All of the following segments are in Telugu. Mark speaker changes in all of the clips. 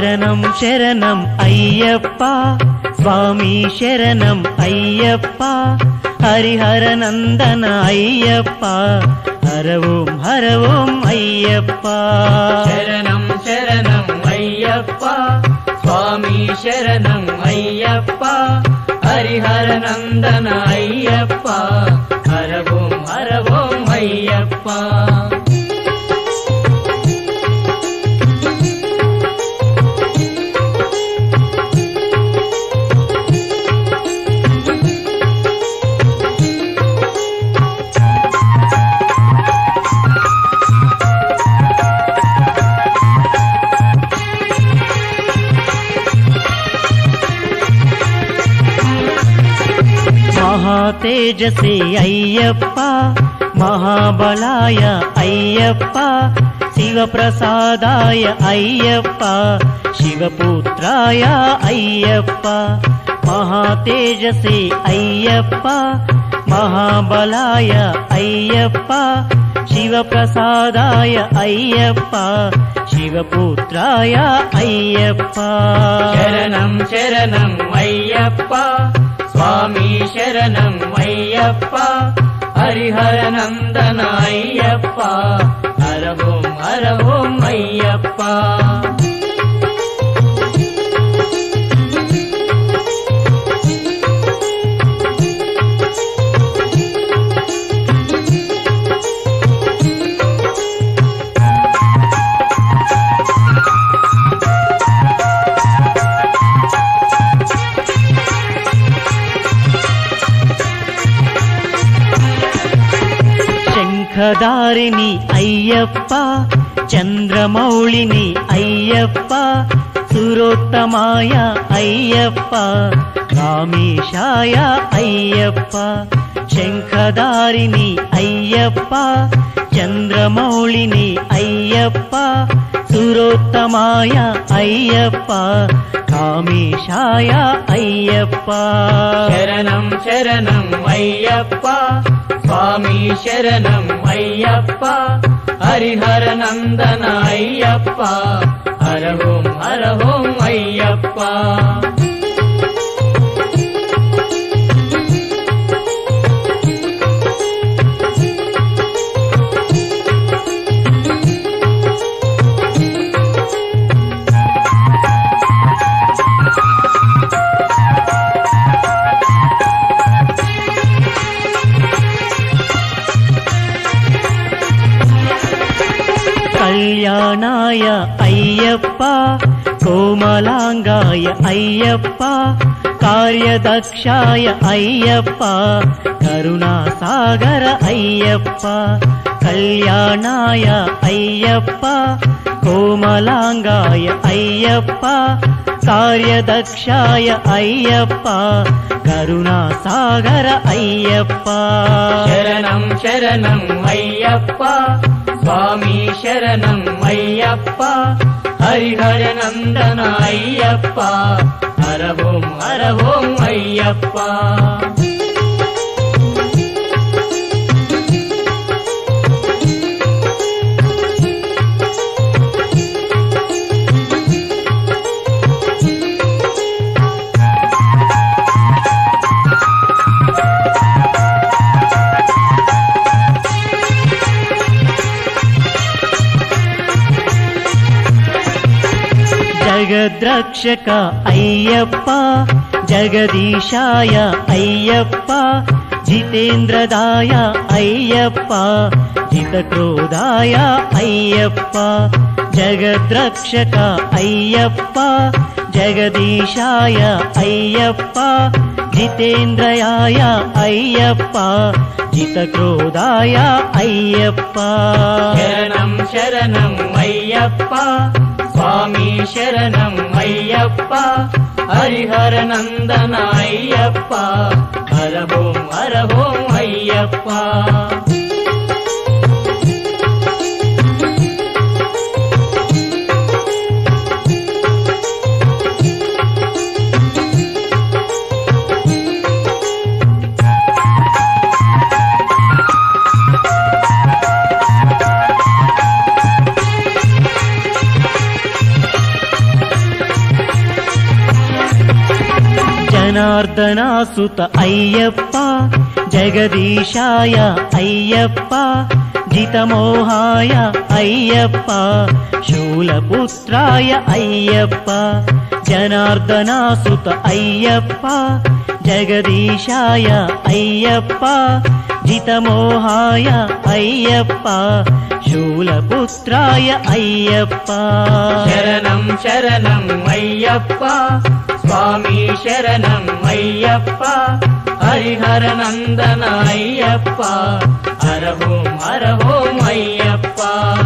Speaker 1: శరణం శరణం అయ్యప్ప స్వామి శరణం అయ్యప్ప హరిహర నందన అయ్యప్ప హర ఓం అయ్యప్ప
Speaker 2: శరణం శరణం అయ్యప్ప స్వామి శరణం అయ్యప్ప హరిహర నందన అయ్యప్ప హర ఓం అయ్యప్ప
Speaker 1: महातेजसे अय्यप्प महाबलाय अय्यप्प शिवप्रसादाय अय्यप्प शिवपुत्राय अय्यप्प महातेजसे अय्यप्प महाबलाय अय्यप्प शिवप्रसादाय अय्यप्प शिवपुत्राय अय्यप्प
Speaker 2: शरणं शरणं अय्यप्प स्वामी शरणं अय्यप्प हरिहर नंदन अय्यप्प हर ओम अय्यप्प
Speaker 1: శంఖధారిణి అయ్యప్ప చంద్రమౌళిని అయ్యప్ప సురోత్తమాయ అయ్యప్ప రామేశాయ అయ్యప్ప శంఖధారిణి అయ్యప్ప చంద్రమౌళిని అయ్యప్ప సురోత్తమాయ అయ్యప్ప కామేశాయ అయ్యప్ప
Speaker 2: శరణం శరణం అయ్యప్ప స్వామి శరణం అయ్యప్ప హరిహర నందన అయ్యప్ప హర ఓం అయ్యప్ప
Speaker 1: కళ్యాణాయ అయ్యప్ప కోమలాంగాయ అయ్యప్ప కార్యదక్షాయ అయ్యప్ప కరుణాసాగర అయ్యప్ప కళ్యాణాయ అయ్యప్ప కోమలాంగాయ అయ్యప్ప కార్యదక్షాయ అయ్యప్ప కరుణాసాగర అయ్యప్ప
Speaker 2: శరణం శరణం అయ్యప్ప స్వామి శరణం అయ్యప్ప హరిహర నందన అయ్యప్ప హర ఓం అయ్యప్ప
Speaker 1: జగద్రక్షక అయ్యప్ప జగదీశాయ అయ్యప్ప జితేంద్రదాయ అయ్యప్ప జితక్రోధాయ అయ్యప్ప జగద్రక్షక అయ్యప్ప జగదీశాయ అయ్యప్ప జితేంద్రయాయ అయ్యప్ప జితక్రోధాయ అయ్యప్ప
Speaker 2: శరణం శరణం అయ్యప్ప స్వామి శరణం అయ్యప్ప హరిహర నందన అయ్యప్ప హర ఓం అయ్యప్ప
Speaker 1: जनार्दनासुत अय्यप्प जगदीशाय अय्यप्प जितमोहाय अय्यप्प शूलपुत्राय अय्यप्प जनार्दनासुत अय्यप्प जगदीशाय अय्यप्प जितमोहाय अय्यप्प शूलपुत्राय अय्यप्प
Speaker 2: शरणं शरणं अय्यप्प स्वामी शरणं अय्यप्प हरिहरनन्दन अय्यप्प हर ओं अय्यप्प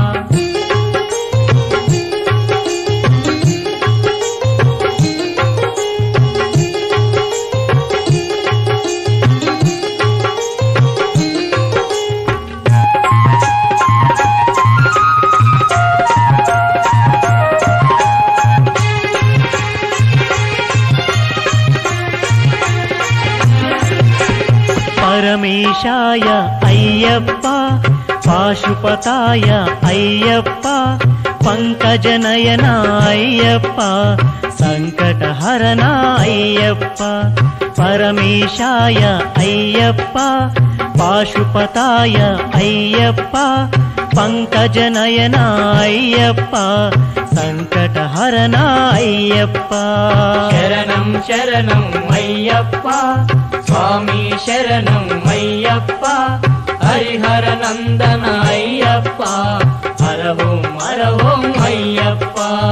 Speaker 1: परमेशाय अय्यप्प पाशुपताय अय्यप्प पंकजनयन अय्यप्प संकटहरन अय्यप्प परमेशाय अय्यप्प पाशुपताय अय्यप्प पंकजनयन अय्यप्प संकटहरन अय्यप्प
Speaker 2: शरणं शरणं अय्यप्प स्वामी शरणं अय्यप्प हरिहरनन्दन अय्यप्प हर ओं अय्यप्प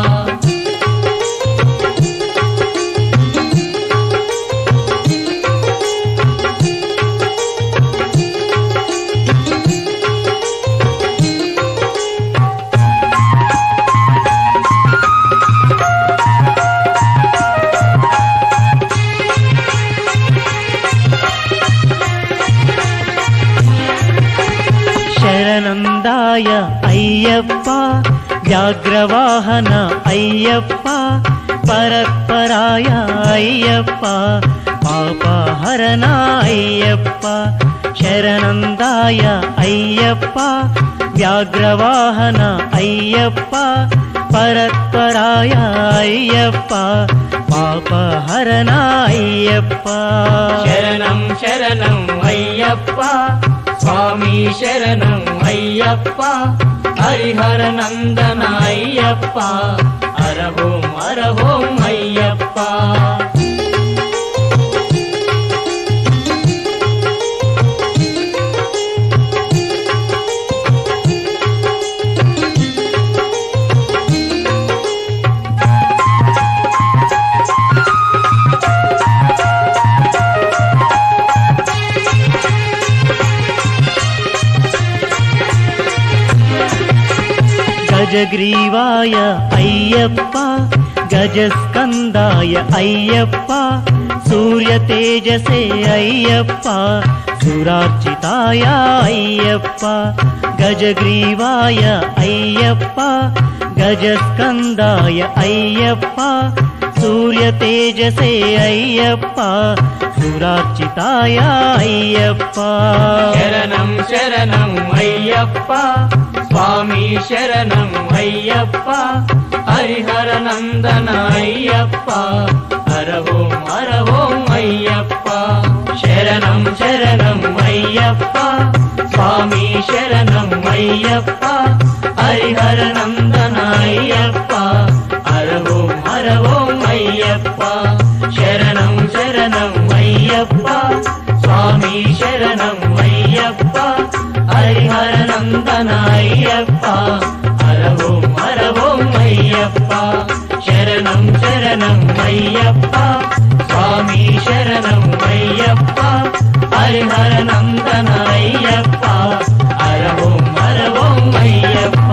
Speaker 1: शरणन्दाय अय्यप्प व्याघ्रवाहन अय्यप्प परत्पराय अय्यप्प पापहरन अय्यप्प शरणन्दाय अय्यप्प व्याघ्रवाहन अय्यप्प परत्पराय अय्यप्प पापहरन अय्यप्प
Speaker 2: शरणं शरणं अय्यप्प स्वामी शरणं अय्यप्प हरिहरनन्दन अय्यप्प हर ओं अय्यप्प
Speaker 1: गजग्रीवाय अय्यप्प गजस्कन्दाय अय्यप्प सूर्यतेजसे अय्यप्प सुरार्चिताय अय्यप्प गजग्रीवाय अय्यप्प गजस्कन्दाय अय्यप्प सूर्यतेजसे अय्यप्प सुरार्चिताय अय्यप्प
Speaker 2: शरणं शरणं अय्यप्प स्वामी शरणं अय्यप्प हरिहरनन्दन अय्यप्प हर ओं अय्यप्प शरणं शरणं अय्यप्प स्वामी शरणं अय्यप्प हरिहरनन्दन अय्यप्प हर ओं अय्यप्प शरणं शरणं अय्यप्प स्वामी शरणं अय्यप्प हरिहरनन्दन अय्यप्प हर ओं अय्यप्प शरणं शरणं अय्यप्प स्वामी शरणं अय्यप्प हरिहरनन्दन अय्यप्प हर ओं अय्यप्प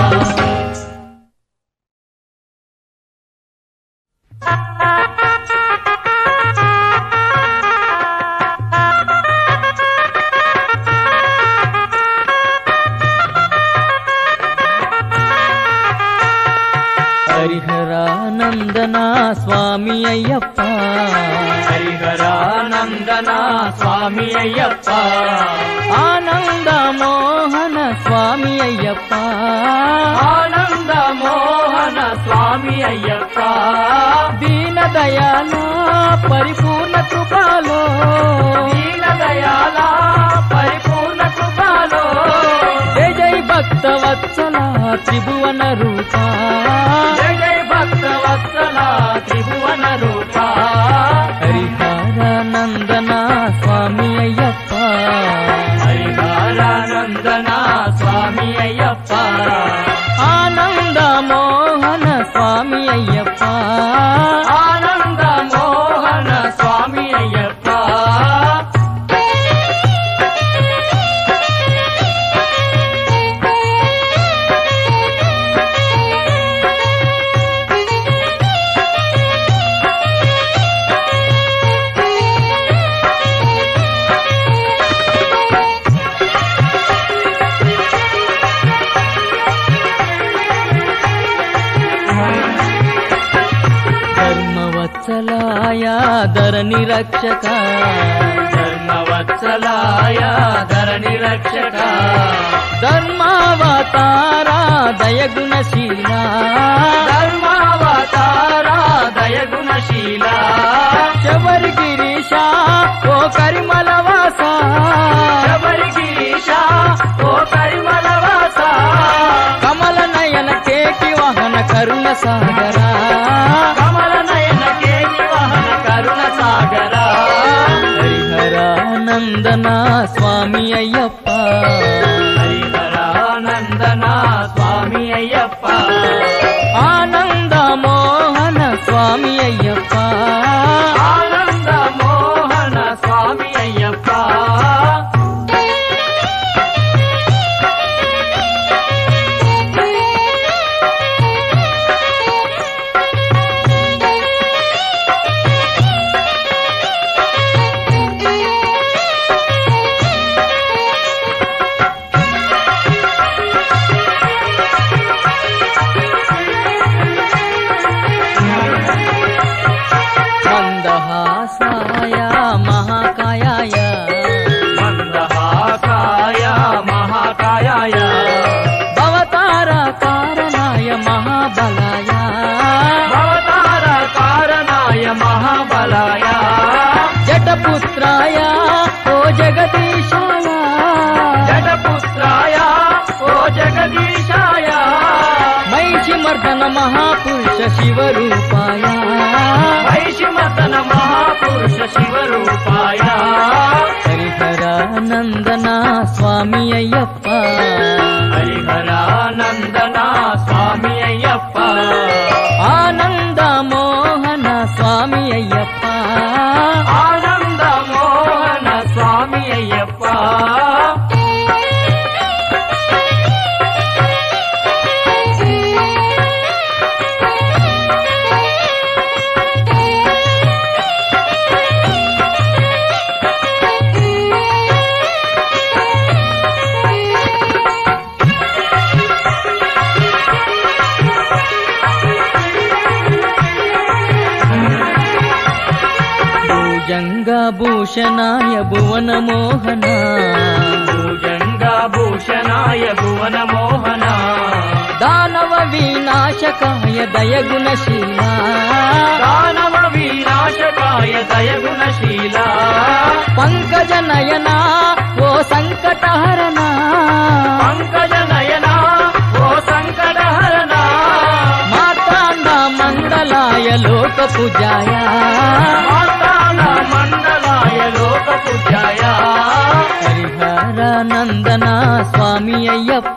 Speaker 3: हरिहरानन्दन स्वामी अय्यप्प
Speaker 2: हरिहरानन्दन स्वामी अय्यप्प
Speaker 3: आनंद मोहन स्वामी अय्यप्प
Speaker 2: आनंद मोहन स्वामी अय्यप्प
Speaker 3: दीन दयाल పరిపూర్ణ కృపాలో
Speaker 2: దీన దయాళ పరిపూర్ణ కృపాలో
Speaker 3: జయ జయ భక్త వత్సల త్రిభువన రూపా
Speaker 2: జయ జయ భక్త వత్సల త్రిభువన రూపా
Speaker 3: హరిహరానందన స్వామి అయ్యప్ప
Speaker 2: హరిహరానందన స్వామి అయ్యప్ప
Speaker 3: ఆనంద మోహన స్వామి అయ్యప్ప
Speaker 2: ఆనంద మోహన స్వామి అయ్యప్ప
Speaker 3: ధర్మవత్సలాయ ధరణి రక్షక
Speaker 2: ధర్మవత్సలాయ ధరణి రక్షక
Speaker 3: ధర్మావతార దయగుణశీల
Speaker 2: ధర్మావతార దయగుణశీల
Speaker 3: శబరి గిరీశ ఓ కరిమల వాస
Speaker 2: శబరి గిరీశ ఓ పరిమళ వాస
Speaker 3: కమల నయన కేకి వాహన కరుణ సాగరా
Speaker 2: కమల నయన కేకి వాహన కరుణ సాగర
Speaker 3: హరిహరానందన స్వామి అయ్యప్ప
Speaker 2: హరిహరానందన స్వామి అయ్యప్ప
Speaker 3: ఆనంద మోహన స్వామి అయ్యప్ప
Speaker 2: ఆనంద మోహన స్వామి అయ్యప్ప
Speaker 3: మందహాసాయ మహాకాయాయ
Speaker 2: మందహాసాయ మహాకాయాయ
Speaker 3: భవతార కారణాయ మహాబలాయ
Speaker 2: భవతార కారణాయ మహాబలాయ
Speaker 3: జటపుత్రాయ ఓ జగదీశాయ
Speaker 2: జటపుత్రాయ ఓ జగదీశాయ
Speaker 3: మహిషి మర్దన మహాపురుష శివరూపాయ
Speaker 2: వైషిమతన మహాపురుష శివరూపాయ
Speaker 3: హరిహరానందన స్వామి అయ్యప్ప
Speaker 2: హరిహరానందన స్వామి అయ్యప్ప
Speaker 3: ఆనంద మోహన స్వామి అయ్యప్ప
Speaker 2: ఆనంద మోహన స్వామి అయ్యప్ప
Speaker 3: భూషణాయ భువన మోహన
Speaker 2: భూషణాయ భువన మోహన
Speaker 3: దానవ వినాశకాయ దయగుణశీల
Speaker 2: దానవ వినాశకాయ దయగుణశీల
Speaker 3: పంకజ నయన ఓ సంకటహరణ
Speaker 2: పంకజ నయన ఓ సంకటహరణ
Speaker 3: మార్తాండ మండలాయ లోక పూజాయ
Speaker 2: మార్తాండ మండలాయ లోక పూజాయ
Speaker 3: హరిహరానందన స్వామి అయ్యప్ప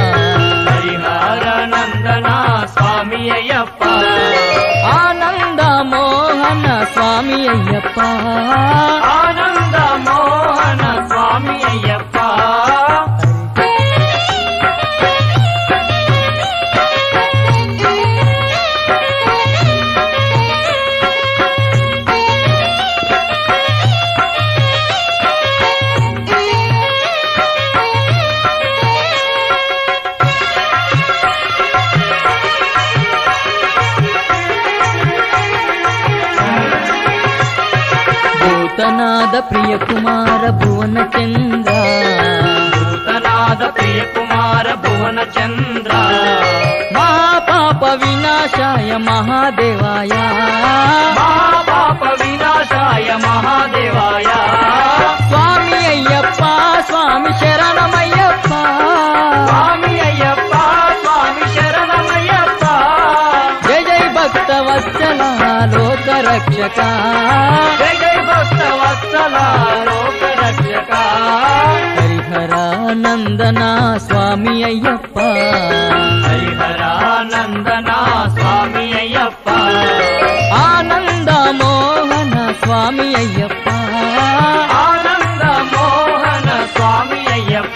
Speaker 2: హరిహరానందన స్వామి అయ్యప్ప
Speaker 3: ఆనంద మోహన స్వామి అయ్యప్ప
Speaker 2: ఆనంద మోహన స్వామి అయ్యప్ప
Speaker 3: భూతనాద ప్రియ కుమార భువన చంద్ర
Speaker 2: భూతనాద ప్రియ కుమార భువన చంద్ర
Speaker 3: మహాపాప వినాశాయ మహాదేవాయ
Speaker 2: మహాపాప వినాశ మహాదేవాయ
Speaker 3: స్వామి అయ్యప్ప స్వామి శరణమయ్యప్ప
Speaker 2: స్వామి అయ్యప్ప స్వామి శరణమయ్యప్ప
Speaker 3: జయ జయ భక్త వత్సల లోక రక్షక
Speaker 2: జయ జయ భక్త వత్సల లోక రక్షక
Speaker 3: హరిహరానందన స్వామి అయ్యప్ప
Speaker 2: హరిహరానందన స్వామి అయ్యప్ప
Speaker 3: ఆనంద మోహన స్వామి అయ్యప్ప
Speaker 2: ఆనంద మోహన స్వామి అయ్యప్ప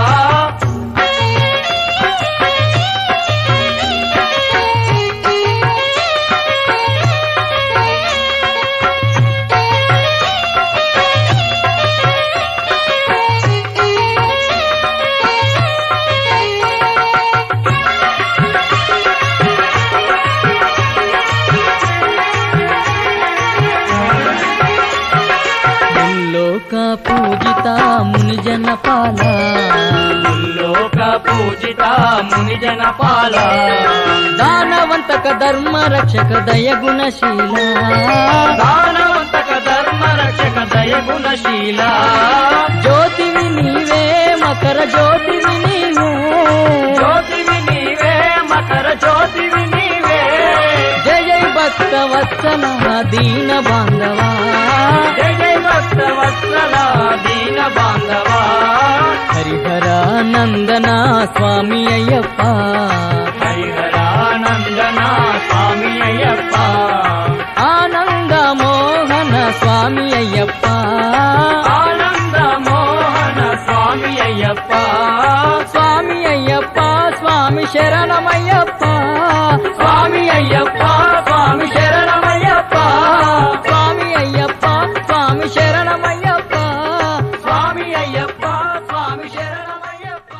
Speaker 3: లోక పూజిత మునిజన పాల
Speaker 2: లోక పూజిత మునిజన పాల
Speaker 3: దానవంతక ధర్మ రక్షక దయ గుణశీల
Speaker 2: దానవంతక ధర్మ రక్షక దయ గుణశీల
Speaker 3: జ్యోతివి నీవే మకర జ్యోతివి నీవే
Speaker 2: జ్యోతివి నీవే మకర జ్యోతివి నీవే
Speaker 3: జయ జయ భక్త వత్సల దీన బాంధవా
Speaker 2: జయ జయ భక్త వత్సల దీన బాంధవా
Speaker 3: హరిహరానందన స్వామి అయ్యప్ప
Speaker 2: హరిహరానందన స్వామి అయ్యప్ప
Speaker 3: ఆనంద మోహన స్వామి అయ్యప్ప
Speaker 2: ఆనంద మోహన స్వామి అయ్యప్ప
Speaker 3: స్వామి అయ్యప్ప స్వామి శరణమయ్యప్ప
Speaker 2: స్వామి అయ్యప్ప స్వామి శరణమయ్యప్ప
Speaker 3: స్వామి అయ్యప్ప స్వామి శరణమయ్యప్ప
Speaker 2: స్వామి అయ్యప్ప స్వామి శరణమయ్యప్ప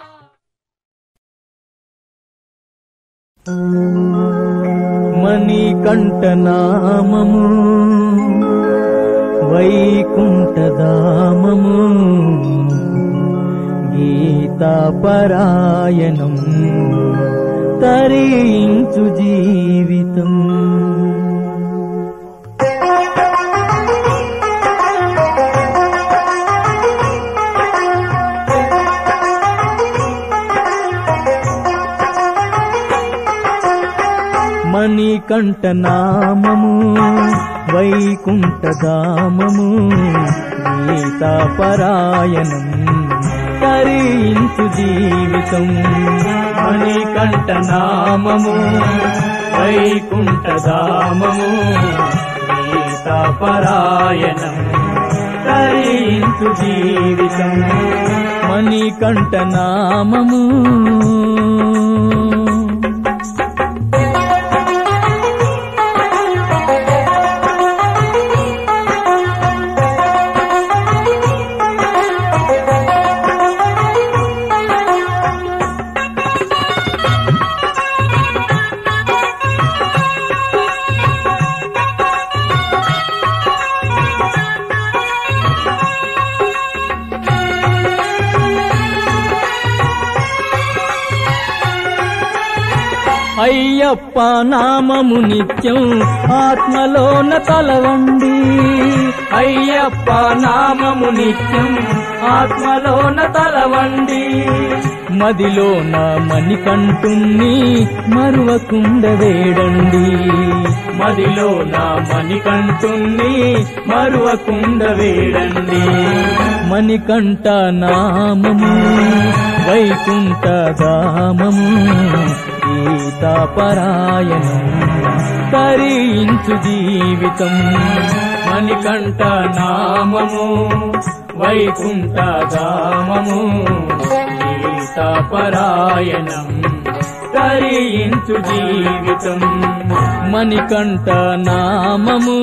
Speaker 1: మణికంఠనామము వైకుంఠధామము గీతాపరాయణం తరించు జీవితం మణికంఠనామము వైకుంఠధామము గీతాపరాయణం తరించు జీవితం మణికంఠనామము వైకుంఠధామము గీతాపరాయణం తరించు జీవితం మణికంఠనామము అయ్యప్ప నామము నిత్యం ఆత్మలోన తలవండి
Speaker 2: అయ్యప్ప నామము నిత్యం ఆత్మలోన తలవండి
Speaker 1: మదిలోన మణికంఠుణ్ణి మరువకుండ వేడండి
Speaker 2: మదిలోన మణికంఠుణ్ణి మరువకుండ వేడండి
Speaker 1: మణికంఠ నామము వైకుంఠ ధామము గీతాపరాయణం తరించు జీవితం
Speaker 2: మణికంఠ నామము వైకుంఠ ధామము గీతాపరాయణం తరించు జీవితం
Speaker 1: మణికంఠ నామము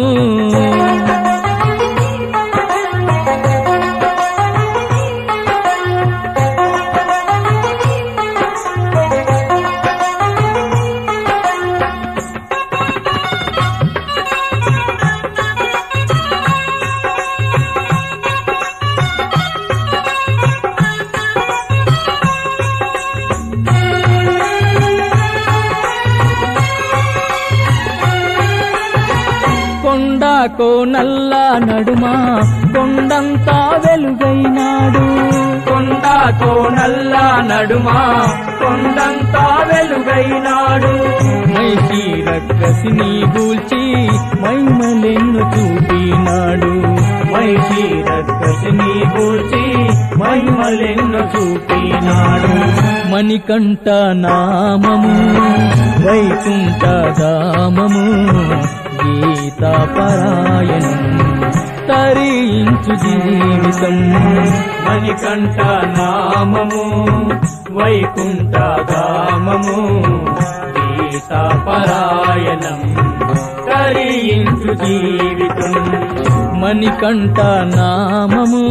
Speaker 1: కోనల్ల నడుమ కొండంతా వెలుగైనాడు.
Speaker 2: కొండ కోనల్ల నడుమ కొండంతా వెలుగైనాడు.
Speaker 1: మైషి రక్కసిని గూల్చి మహిమలెన్ను చూపినాడు.
Speaker 2: మైషి రక్కసిని గూర్చి మహిమలెన్ను చూపినాడు.
Speaker 1: మణికంఠ నామము వైకుంఠ ధామము గీతా పరాయణం తరించు జీవితం.
Speaker 2: మణికంఠ నామము వైకుంఠ ధామము గీతా పరాయణం తరించు జీవితం.
Speaker 1: మణికంఠ నామము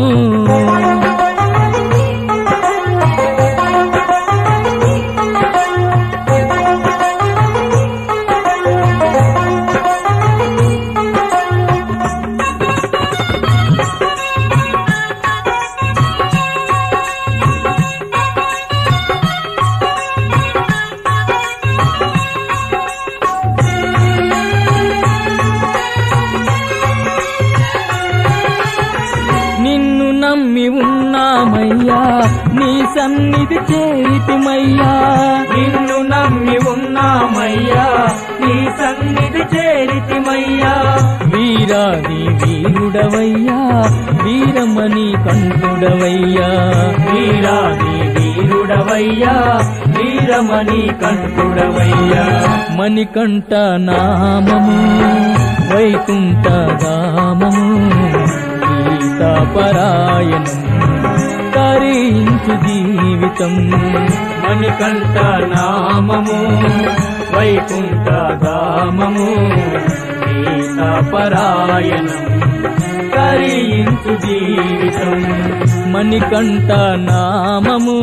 Speaker 1: నమ్మి ఉన్నామయ్యా నీ సన్నిధి చేరితిమయ్యా.
Speaker 2: నిన్ను నమ్మి ఉన్నామయ్యా నీ సన్నిధి చేరితిమయ్యా.
Speaker 1: వీరాది వీరుడవయ్యా వీరమణి కంఠుడవయ్యా.
Speaker 2: వీరాది వీరుడవయ్యా వీరమణి కంఠుడవయ్యా.
Speaker 1: మణికంఠ నామము వైకుంఠ ధామము గీతా పరాయణం తరించు జీవితం.
Speaker 2: మణికంఠ నామము వైకుంఠ ధామము గీతా పరాయణం తరించు జీవితం.
Speaker 1: మణికంఠ నామము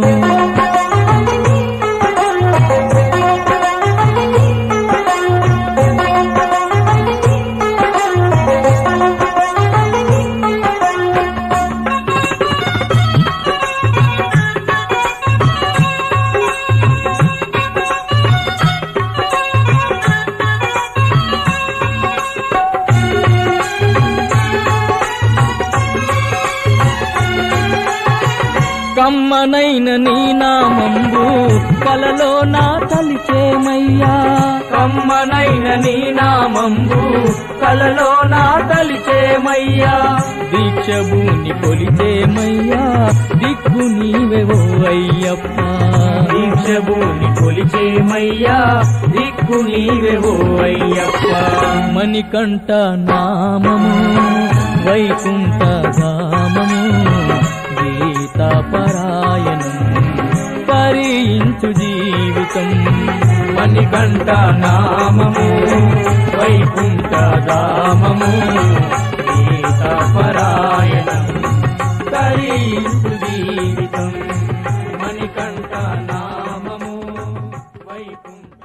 Speaker 1: కమ్మనైన నీ నామంబు కలలో నా తలిచేమయ్యా.
Speaker 2: కమ్మనైన నీ నామంబు కలలో నా తలిచేమయ్యా.
Speaker 1: దీక్షభూని కొలిచేమయ్యా దిక్కు నీవెవో అయ్యప్ప.
Speaker 2: దీక్షభూని కొలిచేమయ్యా దిక్కు నీవెవో అయ్యప్ప.
Speaker 1: మణికంఠ నామము వైకుంఠ ధామము గీతా పరాయణం తరించు జీవితం.
Speaker 2: మణికంఠ నామము వైకుంఠ ధామము గీతా పరాయణం తరించు జీవితం. మణికంఠ నామము వైకుంఠ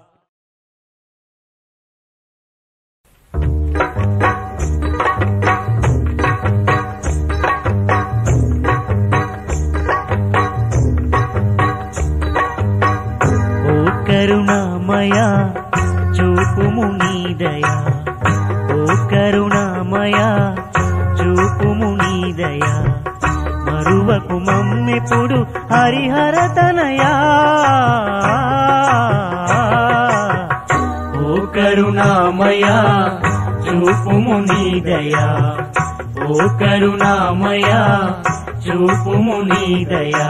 Speaker 4: కరుణామయ చూపుము నీ దయా. ఓ కరుణామయ చూపుము నీ దయా. మరువకు మమ్మెప్పుడు హరిహర తనయా.
Speaker 2: ఓ కరుణామయ చూపుము నీ దయా. ఓ కరుణామయ చూపుము నీ దయా.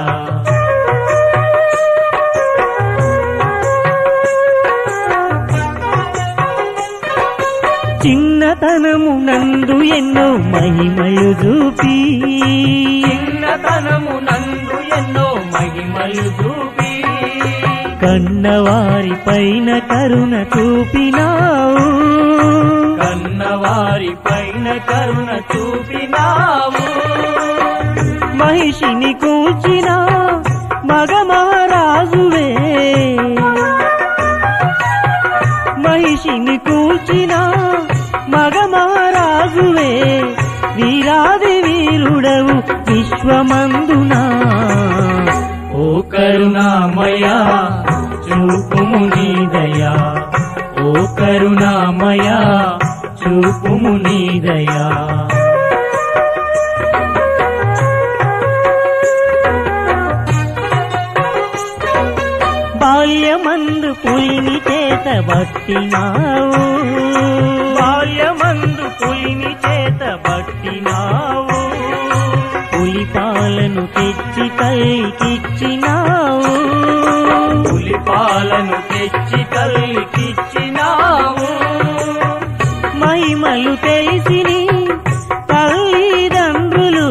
Speaker 4: చిన్నతనము నందు ఎన్నో మహిమలు చూపి.
Speaker 2: చిన్నతనము నందు ఎన్నో మహిమలు చూపి.
Speaker 4: కన్నవారి పైన కరుణ చూపినావు.
Speaker 2: కన్నవారి పైన కరుణ చూపినావు.
Speaker 4: మహిషిని కూర్చిన మగ మహారాజువే. మహిషిని కూర్చిన మగ మహారాజువే. వీరాది వీరుడవు విశ్వమందునా.
Speaker 2: ఓ కరుణామయ చూపుము నీ దయా. ఓ కరుణామయ చూపుము నీ దయా.
Speaker 4: బాల్యమందు పులిని చేత బట్టినావు,
Speaker 2: బాల్యమందు పులిని చేత బట్టినావు,
Speaker 4: పులి పాలను తెచ్చి తల్లికిచ్చినావు,
Speaker 2: పులి పాలను తెచ్చి తల్లికిచ్చినావు,
Speaker 4: మహిమలు తెలిసిని తల్లిదండ్రులు,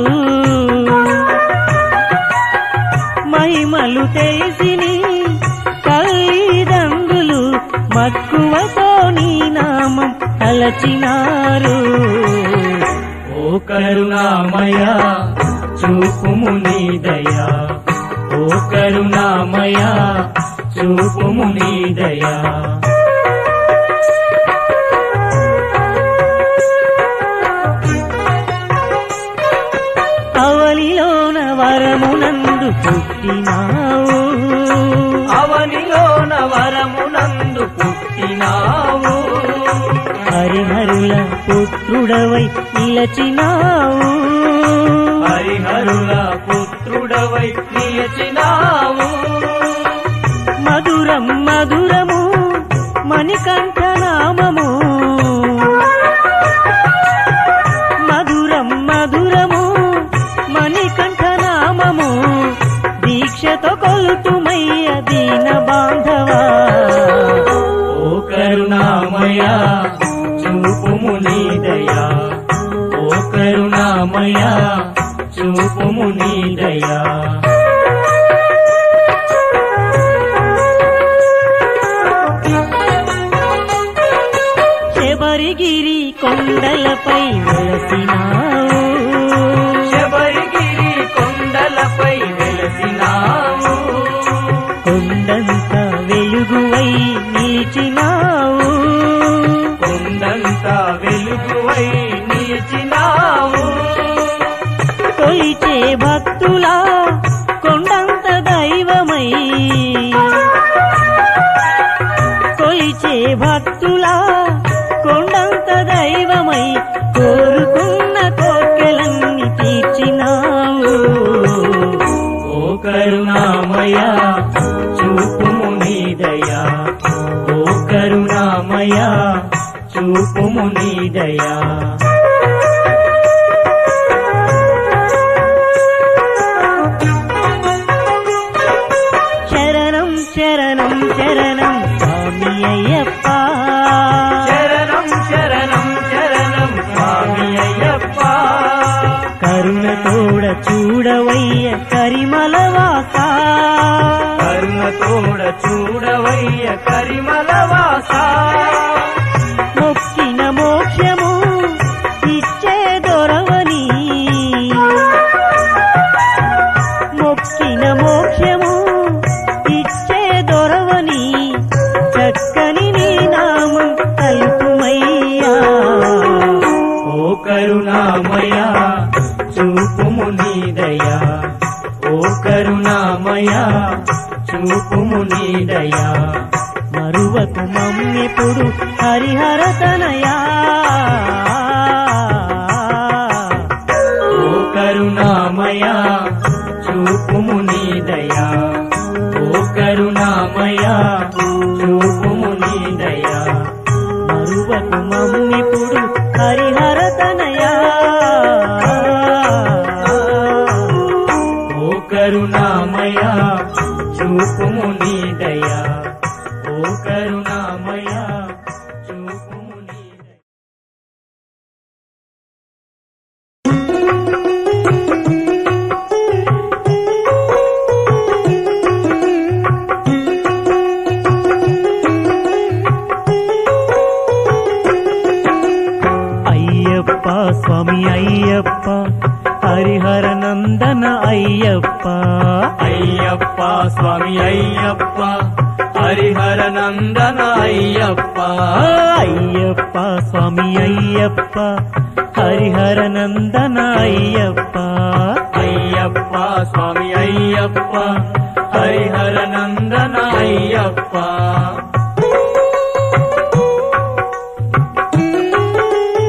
Speaker 4: మహిమలు తెలిసిని తల్లిదండ్రులు మక్కువతో నీ నామం తలచినారు.
Speaker 2: ఓ కరుణామయ చూపుము నీ దయా, ఓ కరుణామయ చూపుము నీ దయా.
Speaker 4: అవనిలోన వరమునందు పుట్టినావు,
Speaker 2: అవనిలోన వరమునందు పుట్టినావు,
Speaker 4: హరిహరుల పుత్రుడవై నిలచినావు,
Speaker 2: హరిహరుల పుత్రుడవై నిలిచినావు,
Speaker 4: మధురం మధురము మణికంఠ నామము, మధురం మధురము మణికంఠ నామము, దీక్షతో కొలుతుమయ్య దీన బాంధవా.
Speaker 2: ఓ కరుణామయ చూపుము నీ దయా, ఓ కరుణామయ చూపుము నీ దయా.
Speaker 4: శబరిగిరి కొండలపై వెలసినావు,
Speaker 2: శబరిగిరి కొండలపై వెలసినావు,
Speaker 4: కొండంత వెలుగువై నిలిచినావు,
Speaker 2: కొండంత వెలుగువై నిలిచినావు,
Speaker 4: కొలిచే భక్తుల కొండంత దైవమై, కొలిచే భక్తుల కొండంత దైవమై కోరుకున్న కోర్కెలన్నీ తీర్చినావు.
Speaker 2: ఓ కరుణామయ చూపుము నీ దయా, ఓ కరుణామయ చూపుము నీ దయా.
Speaker 4: శరణం శరణం శరణం స్వామి అయ్యప్ప,
Speaker 2: శరణం శరణం శరణం స్వామి అయ్యప్ప,
Speaker 4: కరుణతోడ చూడవయ్య కరిమలవాస,
Speaker 2: కరుణతోడ చూడవయ్య కరిమలవాస,
Speaker 4: మొక్కిన మోక్షము ఇచ్చే దొరవని, మొక్కిన మోక్షము ఇచ్చే దొరవని, చక్కని నీ నామం తలుపుమయ్యా.
Speaker 2: ఓ కరుణామయ చూపుము నీ దయా, ఓ కరుణామయ చూపుము నీ దయా.
Speaker 4: మరువకు మమ్మెప్పుడు హరిహర తనయా,
Speaker 2: ఓ కరుణామయ చూపుము నీ దయా, ఓ కరుణామయ చూపుము నీ దయా.
Speaker 4: మరువకు మమ్మెప్పుడు హరిహర తనయా,
Speaker 2: ఓ కరుణామయ చూపుము నీ దయా, ఓ కరుణామయ చూపుము నీ దయా.
Speaker 4: అయ్యప్ప స్వామి అయ్యప్ప, హరిహర నందన అయ్యప్ప,
Speaker 2: అయ్యప్ప స్వామి అయ్యప్ప, హరిహర నందన అయ్యప్ప,
Speaker 4: అయ్యప్ప స్వామి అయ్యప్ప, హరిహర నందన అయ్యప్ప,
Speaker 2: అయ్యప్ప స్వామి అయ్యప్ప, హరిహర నందన అయ్యప్ప.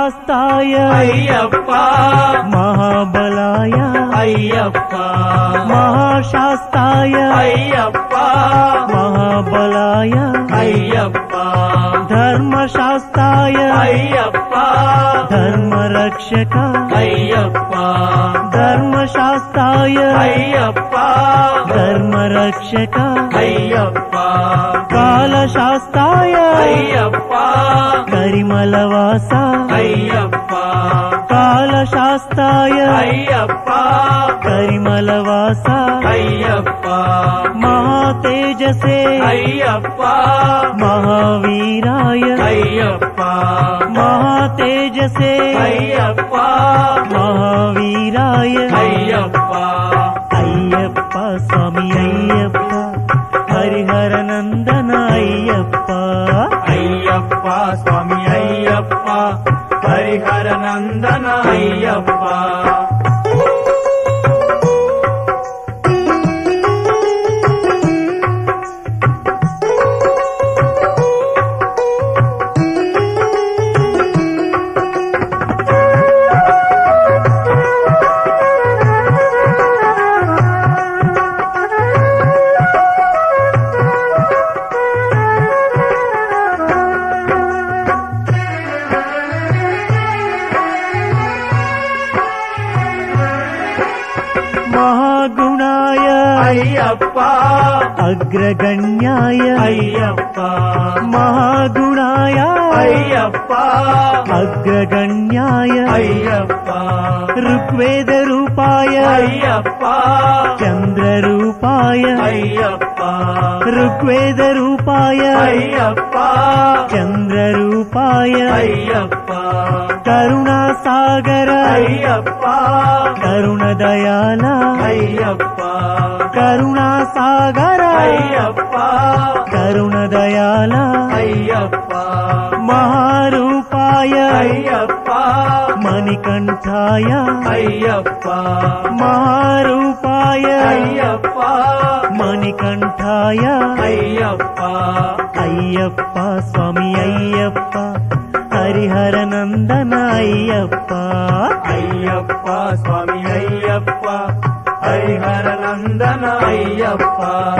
Speaker 4: महाशास्ताय
Speaker 2: అయ్యప్ప
Speaker 4: महाबलाय
Speaker 2: అయ్యప్ప
Speaker 4: महाशास्ताय
Speaker 2: అయ్యప్ప
Speaker 4: महाबलाय
Speaker 2: అయ్యప్ప
Speaker 4: धर्मशास्ताय
Speaker 2: అయ్యప్ప
Speaker 4: धर्मरक्षक
Speaker 2: అయ్యప్ప
Speaker 4: धर्मशास्ताय
Speaker 2: అయ్యప్ప
Speaker 4: धर्मरक्षक
Speaker 2: అయ్యప్ప
Speaker 4: कालशास्ताय
Speaker 2: అయ్యప్ప
Speaker 4: करिमलवास
Speaker 2: అయ్యప్ప
Speaker 4: कालशास्ताय
Speaker 2: అయ్యప్ప
Speaker 4: करिमलवास
Speaker 2: అయ్యప్ప
Speaker 4: महातेजसे
Speaker 2: అయ్యప్ప
Speaker 4: महावीराय
Speaker 2: అయ్యప్ప
Speaker 4: महातेजसे
Speaker 2: అయ్యప్ప
Speaker 4: महावीराय
Speaker 2: అయ్యప్ప
Speaker 4: अय्यप्प स्वामी अय्यप्प हरिहर नंदन अय्यप्प
Speaker 2: అయ్యప్ప స్వామి అయ్యప్ప హరిహర నందన అయ్యప్ప
Speaker 4: महागुणाय
Speaker 2: అయ్యప్ప
Speaker 4: अग्रगण्याय
Speaker 2: అయ్యప్ప
Speaker 4: महागुणाय
Speaker 2: అయ్యప్ప
Speaker 4: अग्रगण्याय
Speaker 2: అయ్యప్ప
Speaker 4: ऋग्वेद रूपाय
Speaker 2: అయ్యప్ప
Speaker 4: चन्द्ररूपाय
Speaker 2: అయ్యప్ప
Speaker 4: ऋग्वेद रूपाय
Speaker 2: అయ్యప్ప
Speaker 4: चन्द्ररूपाय
Speaker 2: అయ్యప్ప
Speaker 4: करुणासागर
Speaker 2: అయ్యప్ప
Speaker 4: करुणदयाल
Speaker 2: అయ్యప్ప
Speaker 4: करुणासागर
Speaker 2: అయ్యప్ప
Speaker 4: करुणदयाल
Speaker 2: అయ్యప్ప
Speaker 4: महारूपाय
Speaker 2: అయ్యప్ప
Speaker 4: मणिकण्ठाय
Speaker 2: అయ్యప్ప
Speaker 4: महारूपाय
Speaker 2: అయ్యప్ప
Speaker 4: मणिकण्ठाय
Speaker 2: అయ్యప్ప
Speaker 4: अय्यप्प स्वामी अय्यप्प हरिहर नंदन अय्यप्प
Speaker 2: అయ్యప్ప స్వామి అయ్యప్ప హరిహర నందన అయ్యప్ప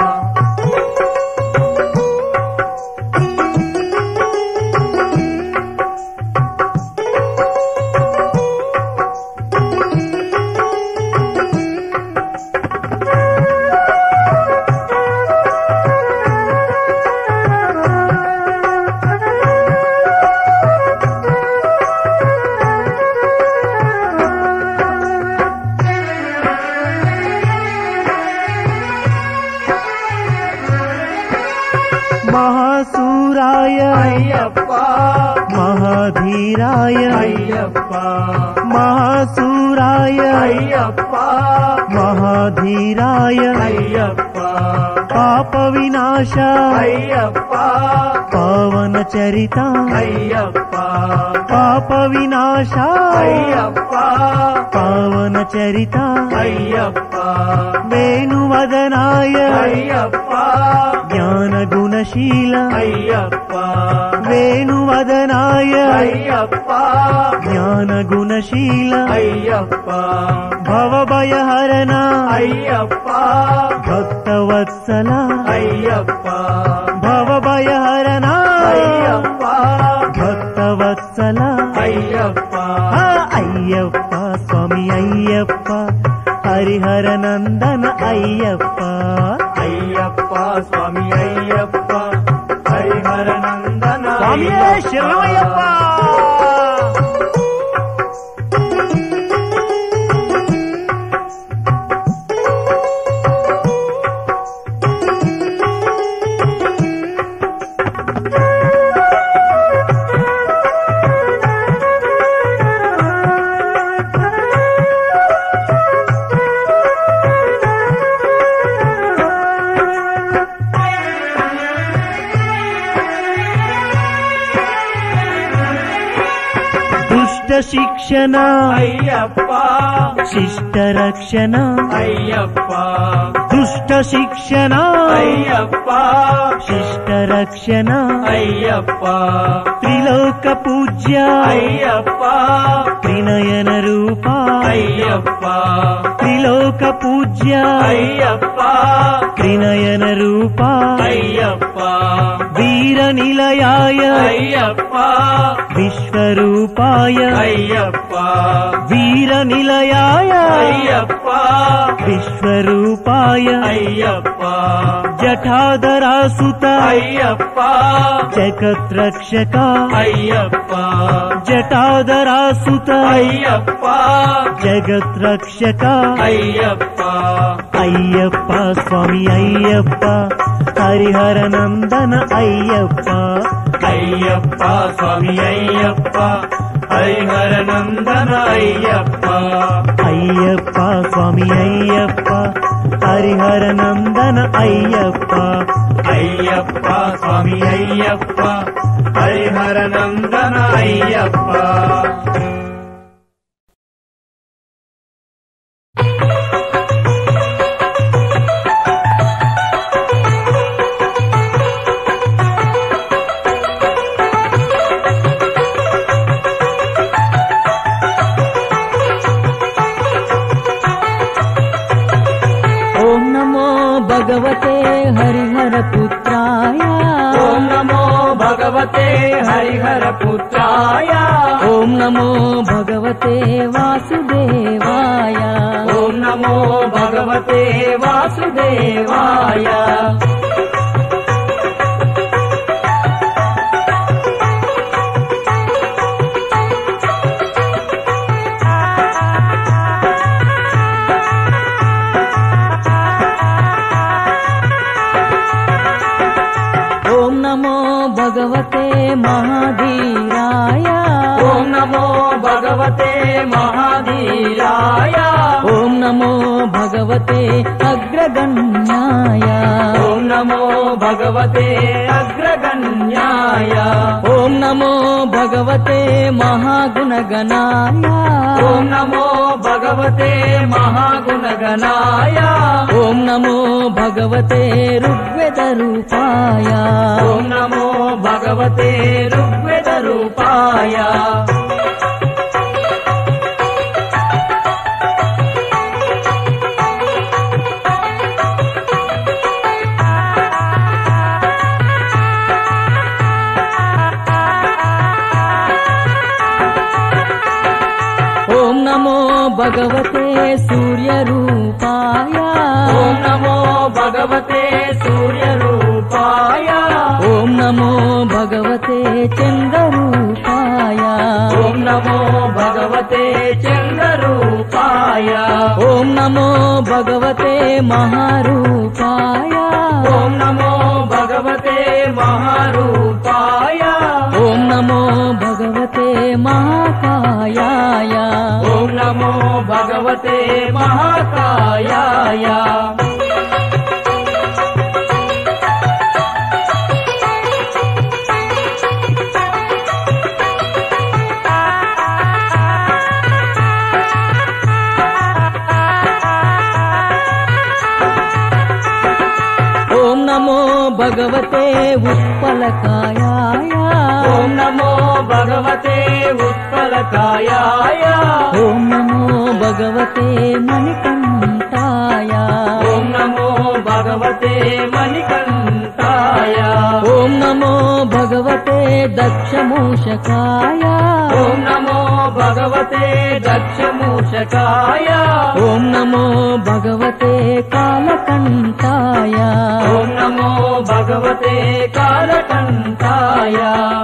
Speaker 4: महासूराय
Speaker 2: అయ్యప్ప
Speaker 4: महाधीराय
Speaker 2: అయ్యప్ప
Speaker 4: महासूराय
Speaker 2: అయ్యప్ప
Speaker 4: महाधीराय
Speaker 2: అయ్యప్ప
Speaker 4: पाप विनाश
Speaker 2: అయ్యప్ప
Speaker 4: पावन चरिता
Speaker 2: అయ్యప్ప
Speaker 4: पाप विनाश
Speaker 2: అయ్యప్ప
Speaker 4: पावन चरिता
Speaker 2: అయ్యప్ప
Speaker 4: वेणुवदनाय
Speaker 2: అయ్యప్ప
Speaker 4: ज्ञान गुणशील
Speaker 2: అయ్యప్ప
Speaker 4: वेणुवदनाय
Speaker 2: అయ్యప్ప
Speaker 4: ज्ञान गुणशील
Speaker 2: అయ్యప్ప
Speaker 4: भवभयहरण
Speaker 2: అయ్యప్ప
Speaker 4: भक्तवत्सल
Speaker 2: అయ్యప్ప
Speaker 4: भवभयहरण
Speaker 2: అయ్యప్ప
Speaker 4: भक्तवत्सल
Speaker 2: అయ్యప్ప
Speaker 4: अय्यप्प स्वामी अय्यप्प हरिहर नंदन अय्यप्प
Speaker 2: అయ్యప్ప స్వామి అయ్యప్ప హరిహర నందన
Speaker 4: स्वामिये शरणमయ్యప్ప शिक्षण
Speaker 2: అయ్యప్ప
Speaker 4: शिष्ट रक्षण
Speaker 2: అయ్యప్ప
Speaker 4: दुष्ट शिक्षण
Speaker 2: అయ్యప్ప
Speaker 4: शिष्ट शिष्टरक्षण
Speaker 2: अय्यप्प
Speaker 4: त्रिलोक पूज्य
Speaker 2: अय्यप्प
Speaker 4: त्रिनयन रूप
Speaker 2: अय्यप्प
Speaker 4: त्रिलोक पूज्य
Speaker 2: अय्यप्प
Speaker 4: त्रिनयन रूप
Speaker 2: अय्यप्प
Speaker 4: वीर निलयाय
Speaker 2: अय्यप्प
Speaker 4: विश्वरूपाय
Speaker 2: अय्यप्प
Speaker 4: वीर निलयाय
Speaker 2: अय्यप्प
Speaker 4: विश्वरूपाय
Speaker 2: अय्यप्प
Speaker 4: जटाधरासुत
Speaker 2: अय्यप्प
Speaker 4: जगत्रक्षक
Speaker 2: अय्यप्प
Speaker 4: जटाधरासुत
Speaker 2: अय्यप्प
Speaker 4: जगत्रक्षक
Speaker 2: अय्यप्प
Speaker 4: अय्यप्प स्वामी अय्यप्प हरिहर नंदन अय्यप्प
Speaker 2: अय्यप्प स्वामी अय्यप्प हरिहर नंदन अय्यप्प
Speaker 4: अय्यप्प स्वामी अय्यप्प हरिहर नंदन अय्यप्प
Speaker 2: अय्यप्प स्वामी अय्यप्प हरिहर नंदन अय्यप्प
Speaker 3: भगवते हरिहर पुत्राय
Speaker 2: ओम नमो भगवते हरिहर पुत्राय
Speaker 3: ओम नमो भगवते वासुदेवाय
Speaker 2: ओम नमो भगवते वासुदेवाय
Speaker 3: भगवते महाधीराय
Speaker 2: ओम नमो भगवते महाधीराय
Speaker 3: ओम नमो भगवते अग्रगण्याय
Speaker 2: ओम नमो भगवते अग्रगण्याय
Speaker 3: ओम नमो भगवते महागुणगणाय
Speaker 2: ओम नमो भगवते महागुणगणाय
Speaker 3: ओम नमो भगवते ऋग्वेदरूपाय
Speaker 2: ओम नमो भगवते ऋग्वेदरूपाय
Speaker 3: ओम नमो भगवते सूर्यरूपाय
Speaker 2: ओम नमो भगवते सूर्यरूपाय
Speaker 3: ओम नमो भगवते चन्द्ररूपाय
Speaker 2: ओम नमो भगवते चन्द्ररूपाय
Speaker 3: ओम नमो भगवते महारूपाय
Speaker 2: ओम नमो भगवते महारूपाय
Speaker 3: ओम नमो भगवते महाकायाय
Speaker 2: ओम नमो भगवते महाकायाय
Speaker 3: ओम नमो भगवते उत्पलकायाय
Speaker 2: ओम नमो भगवते उत्पलकायाय
Speaker 3: ओम नमो भगवते मणिकण्ठाय
Speaker 2: ओम नमो भगवते मणिकण्ठाय
Speaker 3: ओम नमो भगवते दक्षमूषकाय
Speaker 2: ओम नमो भगवते दक्षमूषकाय
Speaker 3: ओम नमो भगवते कालकण्ठाय
Speaker 2: ओम नमो भगवते कालकण्ठाय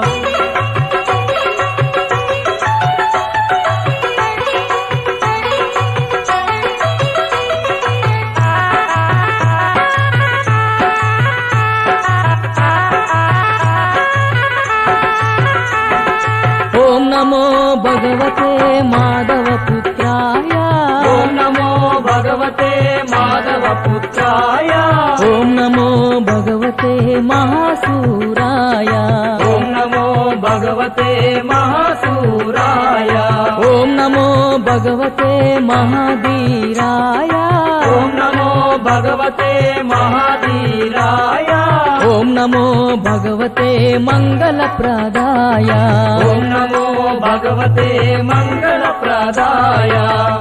Speaker 3: ओम नमो भगवते माधवपुत्राय
Speaker 2: ओम नमो भगवते माधवपुत्राय
Speaker 3: ओम नमो भगवते महासूराय
Speaker 2: ओम नमो भगवते महासूराय
Speaker 3: ओम नमो भगवते महाधीराय
Speaker 2: ओम नमो भगवते महाधीराय
Speaker 3: ओम नमो भगवते मंगलप्रदाय
Speaker 2: ओम नमो भगवते मंगलप्रदाय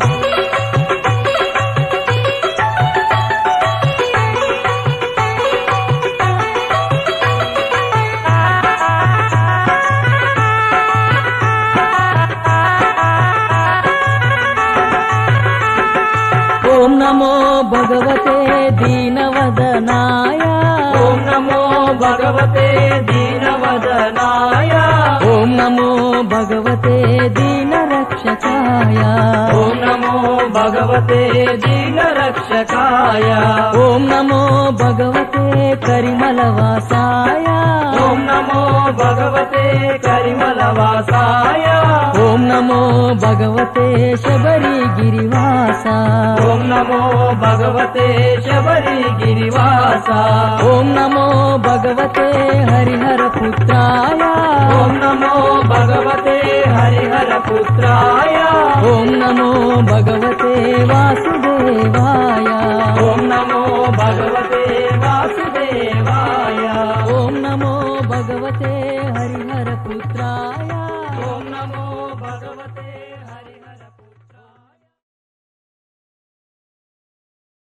Speaker 3: ओम नमो भगवते दीनवदनाय
Speaker 2: ओम नमो भगवते दीनवदनाय
Speaker 3: ओम नमो भगवते दीनरक्षकाय
Speaker 2: ओम नमो भगवते दीनरक्षकाय
Speaker 3: ओम नमो भगवते करिमलवासाय
Speaker 2: ओम नमो भगवते करिमलवासाय
Speaker 3: ओम नमो भगवते शबरीगिरिवास
Speaker 2: ओम नमो भगवते शबरीगिरिवास
Speaker 3: ओम नमो भगवते हरिहरपुत्राय
Speaker 2: ओम नमो भगवते हरिहरपुत्राय
Speaker 3: ओम नमो भगवते वासुदेवाय
Speaker 2: ओम नमो भगवते वासुदेवाय
Speaker 3: ओम नमो भगवते हरिहरपुत्राय
Speaker 2: ओम नमो